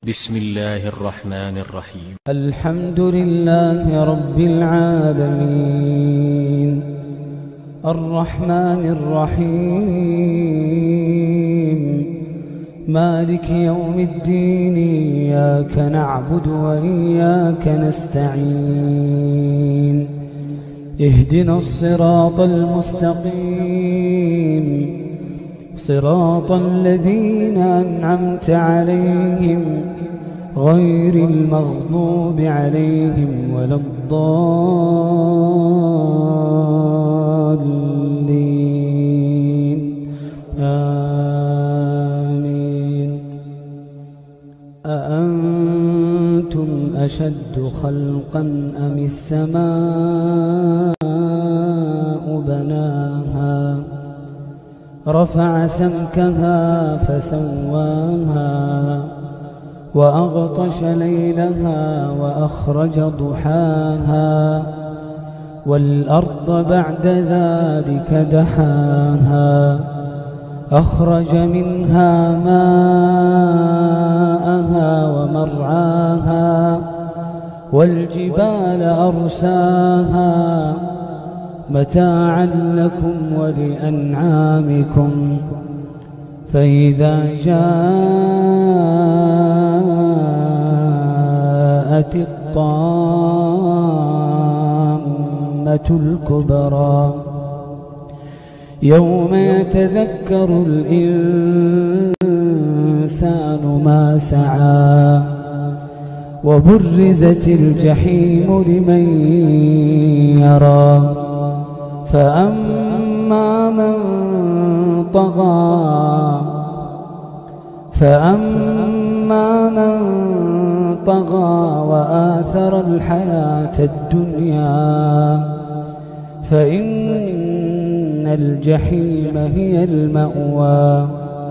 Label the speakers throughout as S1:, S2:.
S1: بسم الله الرحمن الرحيم.
S2: الحمد لله رب العالمين الرحمن الرحيم مالك يوم الدين إياك نعبد وإياك نستعين اهدنا الصراط المستقيم صراط الذين أنعمت عليهم غير المغضوب عليهم ولا الضالين آمين. أأنتم أشد خلقا أم السماء بناها رفع سمكها فسواها وأغطش ليلها وأخرج ضحاها والأرض بعد ذلك دحاها أخرج منها ماءها ومرعاها والجبال أرساها متاعا لكم ولأنعامكم فإذا جاءت الطامة الكبرى يوم يتذكر الإنسان ما سعى وبرزت الجحيم لمن يرى فأما من طغى وآثر الحياة الدنيا فإن الجحيم هي المأوى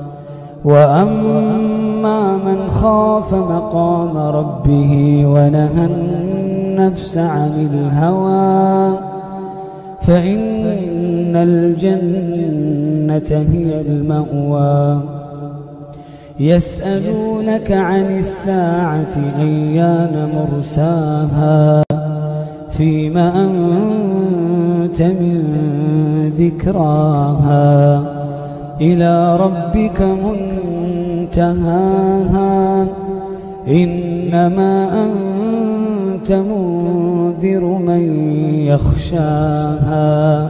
S2: وأما من خاف مقام ربه ونهى النفس عن الهوى فإن الجنة هي المأوى. يسألونك عن الساعة أيان مرساها فيما أنت من ذكراها إلى ربك منتهاها إنما أنت منذر من يخشاها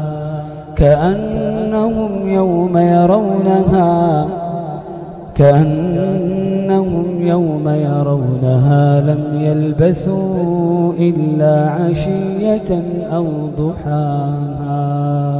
S2: كأنهم يوم يرونها لم يلبثوا إلا عشية أو ضحاها.